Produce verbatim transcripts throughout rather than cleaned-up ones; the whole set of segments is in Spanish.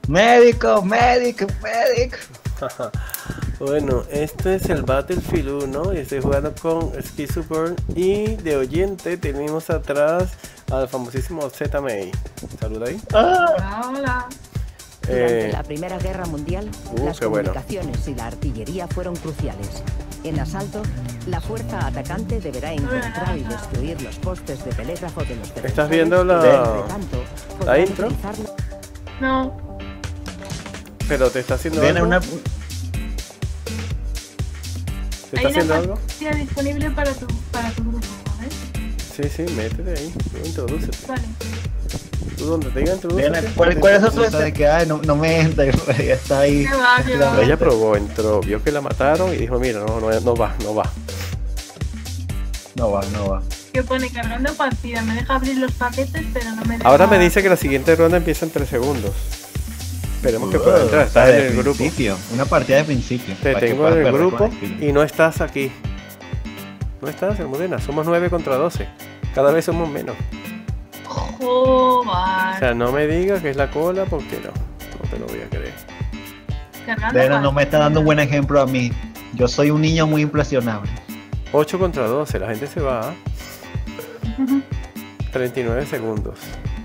Médico, médico, médico. Bueno, este es el Battlefield uno y estoy jugando con Schizoburn y de oyente tenemos atrás al famosísimo Z M A. Saluda ahí. Hola, hola. Durante Eh, la Primera Guerra Mundial, uh, las qué bueno. comunicaciones y la artillería fueron cruciales. En asalto, la fuerza atacante deberá encontrar y destruir los postes de telégrafo de los defensores. ¿Estás viendo la- Entre tanto, la podrán intro? utilizarla- No, Pero te está haciendo Viene algo. una. ¿Te hay está una haciendo algo? partida disponible para tu, para tu grupo, ¿vale? Sí, sí, métete ahí. Tú introdúcete. Vale. Tú donde te diga introdúcete. Viene, ¿cuál, ¿Cuál es otro de que ay, no, no me entra? Ya está ahí. ¿Qué va, qué va? Pero ella probó, entró, vio que la mataron y dijo, mira, no, no, no va, no va. No va, no va. Que pone cargando partida, me deja abrir los paquetes, pero no me deja... Ahora me dice que la siguiente ronda empieza en tres segundos. Esperemos que pueda entrar, estás de en el grupo. principio, una partida de principio. Te para que tengo puedas en el perder grupo con estilo. y no estás aquí. No estás, Almudena, somos nueve contra doce. Cada vez somos menos. O Joder. sea, no me digas que es la cola porque no, no te lo voy a creer. Cargando Dena no me partida. está dando un buen ejemplo a mí. Yo soy un niño muy impresionable. ocho contra doce, la gente se va. ¿ah? treinta y nueve segundos.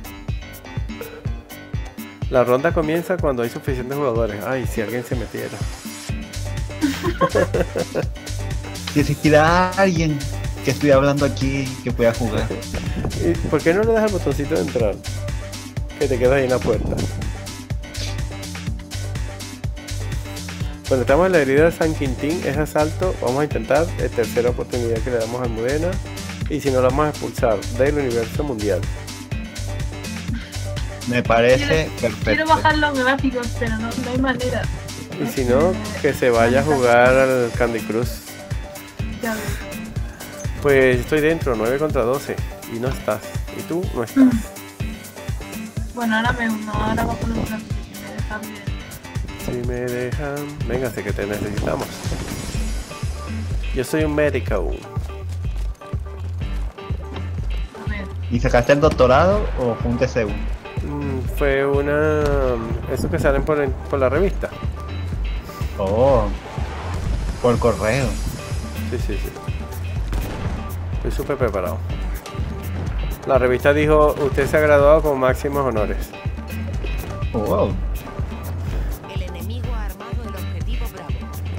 La ronda comienza cuando hay suficientes jugadores. Ay, si alguien se metiera. Si existiera alguien que estuviera hablando aquí que pueda jugar. ¿Y por qué no le das el botoncito de entrar? Que te quedas ahí en la puerta. Bueno, estamos en la herida de San Quintín, es asalto. Vamos a intentar la tercera oportunidad que le damos a Almudena. Y si no, la vamos a expulsar del universo mundial. Me parece Quiero- perfecto. Quiero bajar los gráficos, pero no, no hay manera. Y si no, que se vaya a jugar al Candy Crush. Ya ves. Pues estoy dentro, nueve contra doce. Y no estás. Y tú no estás. Bueno, ahora me uno, ahora bajo los gráficos y me deja bien. Si me dejan... Véngase que te necesitamos. Yo soy un médico. A ver. ¿Y sacaste el doctorado o fue un T C U? Mm, Fue una... Eso que salen por, el- por la revista. Oh, por correo. Sí, sí, sí. Estoy súper preparado. La revista dijo, usted se ha graduado con máximos honores. Oh, wow. El enemigo ha armado el objetivo Bravo.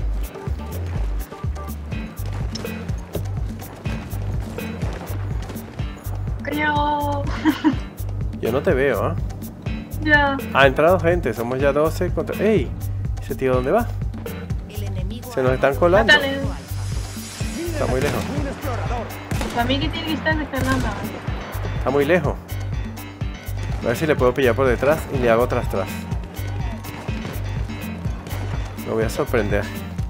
Creo. Yo no te veo, ¿ah? Ya. Ha entrado gente, somos ya doce contra... ¡Ey! ¿Ese tío dónde va? El enemigo Se nos están colando. Mátale. Está muy lejos. Para mí que tiene que estar descargando. Está muy lejos. A ver si le puedo pillar por detrás y le hago tras tras. Lo voy a sorprender.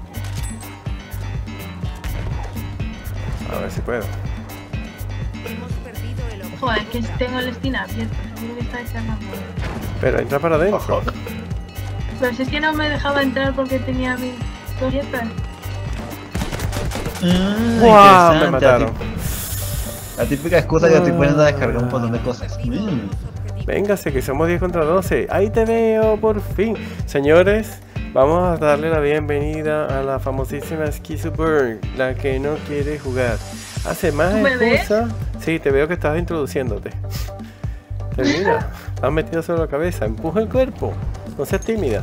A ver si puedo. Hemos perdido el objetivo. Joder, que tengo el Steam abierto. Seguro que está descargando. Pero entra para adentro. Pero si es que no me dejaba entrar porque tenía mis cositas. Mm, ¡Guau! interesante. Me mataron. La típica excusa que estoy poniendo a descargar un montón de cosas. Mm. Véngase, que somos diez contra doce. Ahí te veo, por fin. Señores, vamos a darle la bienvenida a la famosísima Schizoburn, la que no quiere jugar. Hace más ¿Tú me ves? excusa. Sí, te veo que estás introduciéndote. Termina. Has metido solo la cabeza. Empuja el cuerpo. No seas tímida.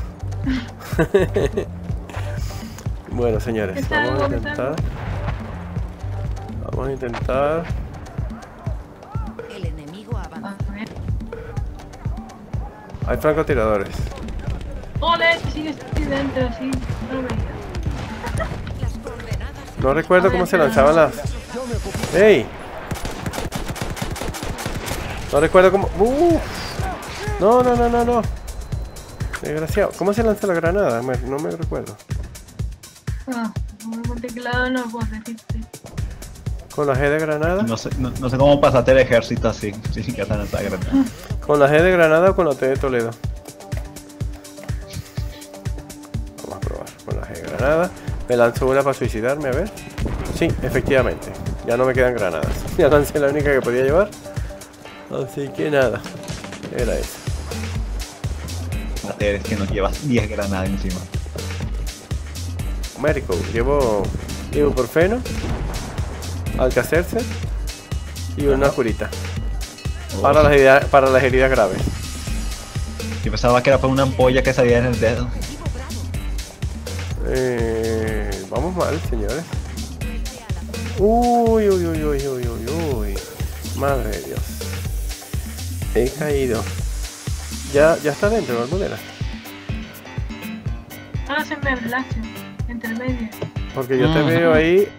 Bueno, señores, ¿Qué tal? vamos a ¿Qué tal? intentar. Vamos a intentar. El enemigo avanza. A ver. Hay francotiradores. Ole, sigue aquí dentro, sí. No veía. Las coordenadas. No recuerdo A ver, cómo se pero lanzaban no. las. ¡Ey! No recuerdo cómo. ¡Uf! No, no, no, no, no. Desgraciado. ¿Cómo se lanza la granada? Me- No me recuerdo. Ah, con teclado no puedo decirte. ¿Con la G de granada? No sé, no, no sé cómo pasaste el ejército así. Sí, que tan esa granada. ¿Con la G de Granada o con la T de Toledo? Vamos a probar con la G de Granada. Me lanzo una para suicidarme, a ver. Sí, efectivamente. Ya no me quedan granadas. Ya lancé la única que podía llevar. Así que nada. Era esa. hacer es que nos llevas diez granadas encima. Médico, llevo ibuprofeno, Alka-Seltzer y una curita. Para las heridas, para las heridas graves. Yo pensaba que era para una ampolla que salía en el dedo. Eh, vamos mal, señores. Uy, uy, uy, uy, uy, uy, uy. Madre de Dios. He caído. Ya, ya está dentro, Almudena. Ahora se me relaja, entre medio. Porque yo te Mm. veo ahí.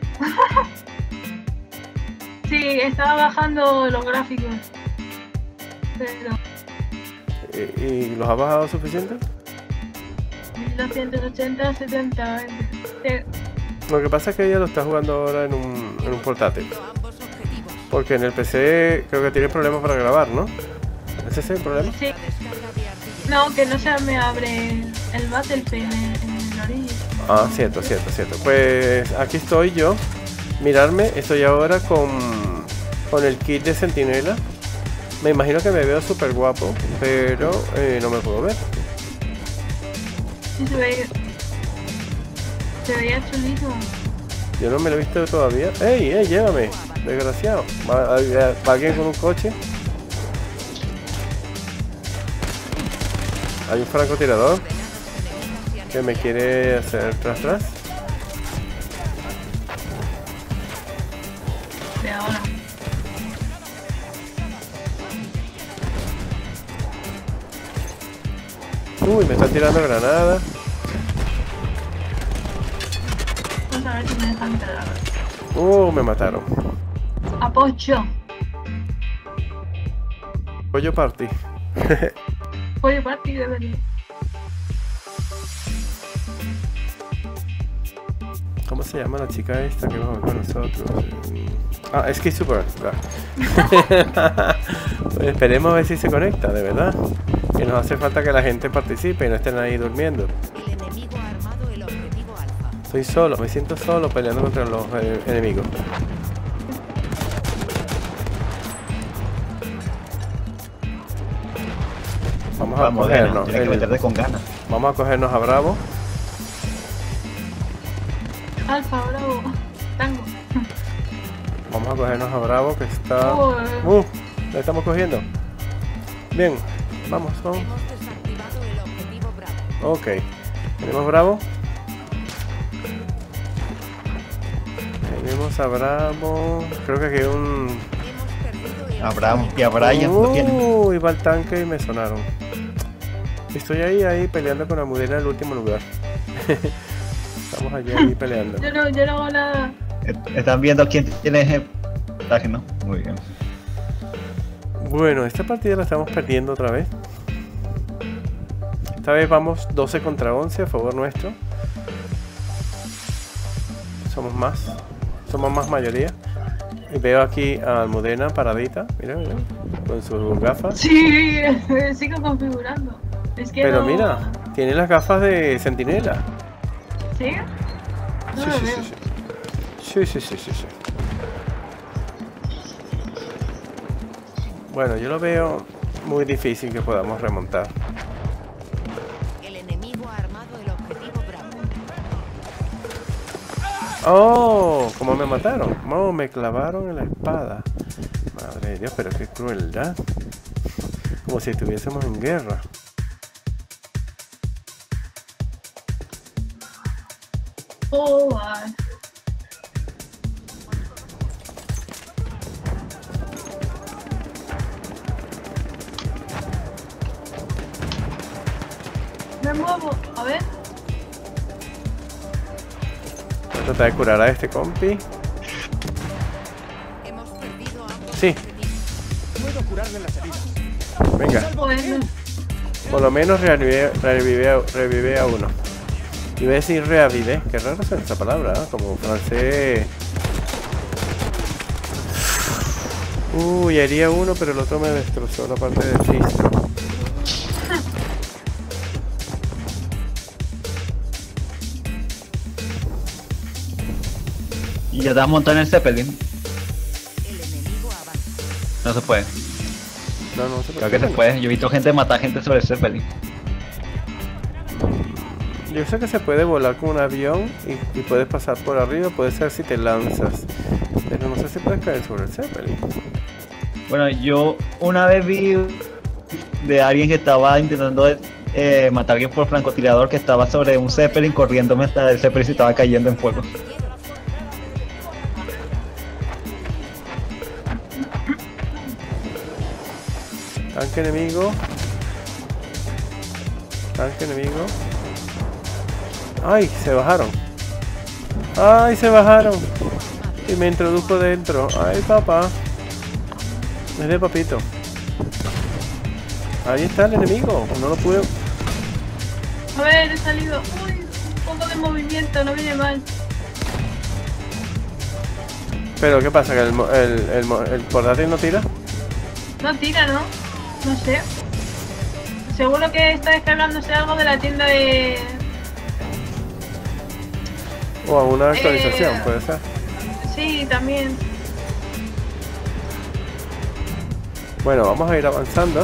Sí, estaba bajando los gráficos. Pero ¿Y, y los ha bajado suficiente? mil doscientos ochenta, setenta, veinte. Lo que pasa es que ella lo está jugando ahora en un, en un portátil. Porque en el P C creo que tiene problemas para grabar, ¿no? ¿Ese es el problema? Sí. No, que no se me abre el Battlefield en, en el orilla. Ah, cierto, cierto, cierto. Pues aquí estoy yo. Mirarme, estoy ahora con, con el kit de centinela. Me imagino que me veo súper guapo, pero eh, no me puedo ver. Sí, se veía. Se veía chulito. Yo no me lo he visto todavía. ¡Ey, ey, llévame! Desgraciado. ¿Va, va- va alguien con un coche? Hay un francotirador que me quiere hacer tras tras. De ahora. Uy, me están tirando granadas. Vamos a ver si me dejan entrar. Uh, me mataron. Apocho. Pollo party. Pollo party de venir. ¿Cómo se llama la chica esta que va con nosotros? Ah, es que es super. Pues esperemos a ver si se conecta, de verdad. Que nos hace falta que la gente participe y no estén ahí durmiendo. El enemigo ha armado el objetivo alfa. Estoy solo, me siento solo peleando contra los eh, enemigos. Vamos a Vamos, cogernos. tienes que el- meterte con ganas. Vamos a cogernos a Bravo. Alfa, bravo. Tango. Vamos a cogernos a Bravo que está. Oh, Uh, la estamos cogiendo. Bien, vamos, vamos. Hemos desactivado el objetivo Bravo. Ok, tenemos Bravo. Tenemos a Bravo. Creo que aquí hay un. Hemos perdido el Abraham y a Brian lo tienen. Uy, va el tanque y me sonaron. Estoy ahí, ahí peleando con la Almudena en el último lugar. Estamos allí ahí peleando. yo no, yo no hago nada. Est- Están viendo quién tiene ese traje, ¿no? Muy bien. Bueno, esta partida la estamos perdiendo otra vez. Esta vez vamos doce contra once a favor nuestro. Somos más. Somos más mayoría. Y veo aquí a Almudena paradita. Mira, mira. Con sus gafas. Sí, sigo configurando. Es que Pero no... mira, tiene las gafas de centinela. ¿Sí? No Sí, lo sí, veo. sí, sí. Sí, sí, sí, sí, sí. Bueno, yo lo veo muy difícil que podamos remontar. El enemigo ha armado el objetivo Bravo. ¡Oh! ¿Cómo me mataron? ¡Oh! Me clavaron en la espada. Madre de Dios, pero qué crueldad. Como si estuviésemos en guerra. Oh, ay. Me muevo, a ver. Voy a tratar de curar a este compi. Hemos perdido ambos Sí. objetivos. Puedo curarle las heridas. Venga, Bueno, por lo menos revive, revive, revive a uno. Iba a decir reavive, qué raro es esa palabra, ¿eh? Como francés. Uy, haría uno, pero el otro me destrozó la parte del registro. Y ya te has montado en el Zeppelin. El enemigo avanza. No se puede. No, no se Creo que se puede. Yo he visto gente matar gente sobre el Zeppelin. Yo sé que se puede volar con un avión y, y puedes pasar por arriba, puede ser si te lanzas. Pero no sé si puedes caer sobre el Zeppelin. Bueno, yo una vez vi de alguien que estaba intentando eh, matar a alguien por francotirador que estaba sobre un Zeppelin corriendo mientras el Zeppelin se estaba cayendo en fuego. Tanque enemigo. Tanque enemigo. ¡Ay! Se bajaron. ¡Ay! Se bajaron. Y me introdujo dentro. ¡Ay, papá! Es de papito. Ahí está el enemigo. No lo pude. A ver, he salido. Uy, un poco de movimiento, no viene mal. Pero ¿qué pasa? ¿Que el, mo- el, el, mo- el portátil no tira? No tira, ¿no? No sé. Seguro que está descargándose algo de la tienda de... O alguna actualización, Eh, puede ser. Sí, también. Bueno, vamos a ir avanzando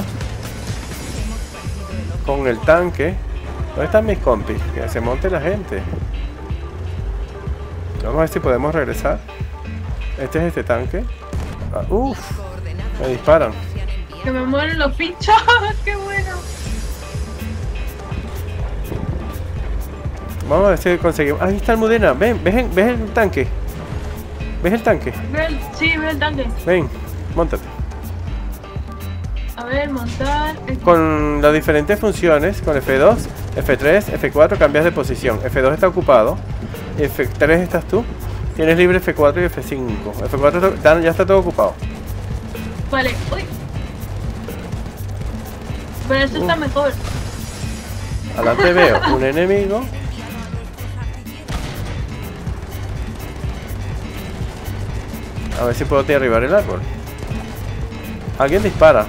con el tanque. ¿Dónde están mis compis? Que se monte la gente. Vamos a ver si podemos regresar. Este es este tanque. Ah, Uf, me disparan. Que me mueren los pinchos. ¡Qué bueno! Vamos a ver si conseguimos. Ahí está el Mudena. Ven, ¿ves, el- ves el tanque? ¿Ves el tanque? Veo el- Sí, veo el tanque. Ven, móntate. A ver, montar... Con las diferentes funciones, con F dos, F tres, F cuatro cambias de posición. F dos está ocupado, F tres estás tú. Tienes libre F cuatro y F cinco. F cuatro está- ya está todo ocupado. Vale, uy. Pero esto está Uh. mejor. Adelante veo un enemigo. A ver si puedo derribar el árbol. Alguien dispara.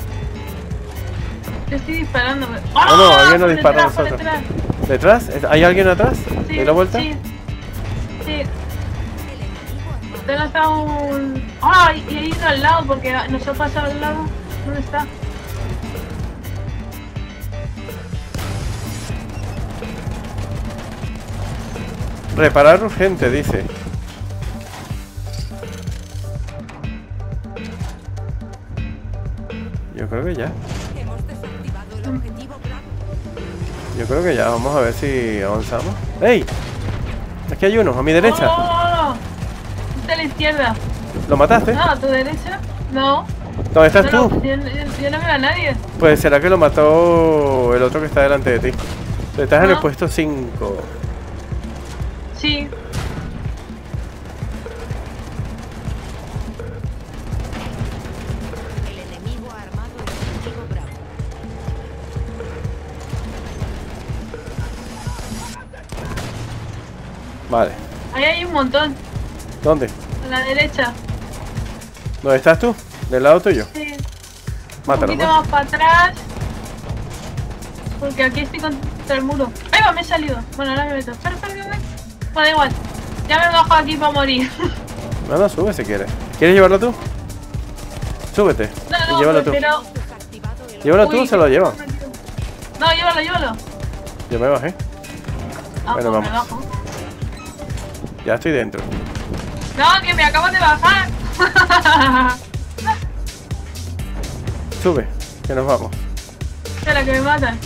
Yo estoy disparando. No, no, alguien nos Por dispara a detrás, por nosotros. detrás. ¿Detrás? ¿Hay alguien atrás? Sí, ¿De la vuelta? Sí. Sí. Te he lanzado un... ¡Ah! Y he ido al lado porque nos ha pasado al lado. ¿Dónde está? Reparar urgente, dice. Yo creo que ya. Yo creo que ya. Vamos a ver si avanzamos. ¡Ey! Aquí hay uno, a mi derecha. ¡Oh! Está a la izquierda. ¿Lo mataste? No, a tu derecha. No. ¿Dónde estás No, tú? no, yo, yo- yo no veo a nadie. Pues será que lo mató el otro que está delante de ti. Estás en el Ah. puesto cinco. Sí. El enemigo ha armado el objetivo Bravo. Vale. Ahí hay un montón. ¿Dónde? A la derecha. ¿Dónde estás tú? ¿Del lado tuyo? Sí. Mátalo, Un poquito ¿no? más para atrás. Porque aquí estoy contra el muro. Ahí va, me he salido. Bueno, ahora me meto. Espera, espera, espera. Bueno, da igual. Ya me bajo aquí para morir. No, no, sube si quieres. ¿Quieres llevarlo tú? Súbete. No, y no, llévalo tú. pero... ¿Llévalo tú Uy, o se lo lleva? No, llévalo, llévalo. Yo me bajé. Ah, Bueno, pues me vamos. bajo. Ya estoy dentro. No, que me acabo de bajar. Sube, que nos vamos. Espera, que me matan.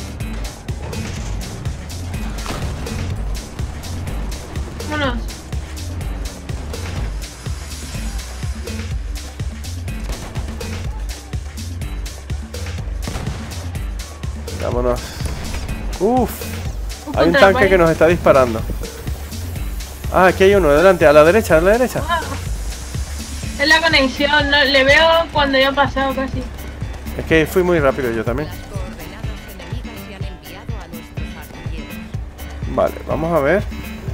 Vámonos. Vámonos. Uf. Un Hay un contra tanque el que nos está disparando. Ah, aquí hay uno, delante, a la derecha, a la derecha. Ah, es la conexión, no, le veo cuando ya ha pasado casi. Es que fui muy rápido yo también. Las coordenadas enemigas se han enviado a nuestros artilleros. Vale, vamos a ver.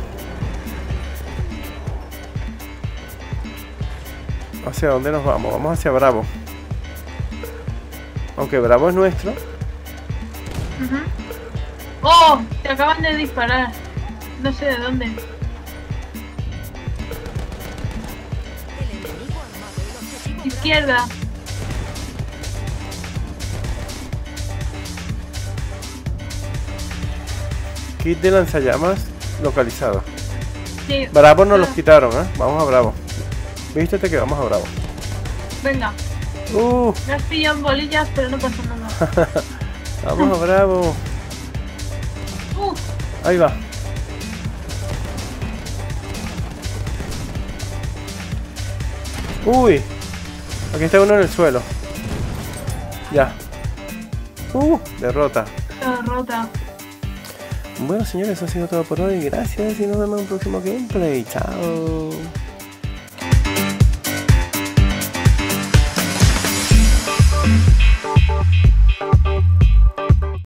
¿Hacia dónde nos vamos? Vamos hacia Bravo. Aunque Bravo es nuestro. Ujú. ¡Oh! Te acaban de disparar. No sé de dónde. El enemigo ha armado el objetivo Bravo. Izquierda. kit de lanzallamas localizado. Sí. Bravo nos los quitaron, ¿eh? Vamos a Bravo. Vístete que vamos a Bravo. Venga. Uh, Me has pillado en bolillas, pero no pasa nada. vamos a Bravo. Uh, Ahí va. Uy. Aquí está uno en el suelo. Ya. Uh, derrota. derrota. Bueno, señores, eso ha sido todo por hoy. Gracias y nos vemos en un próximo gameplay. Chao.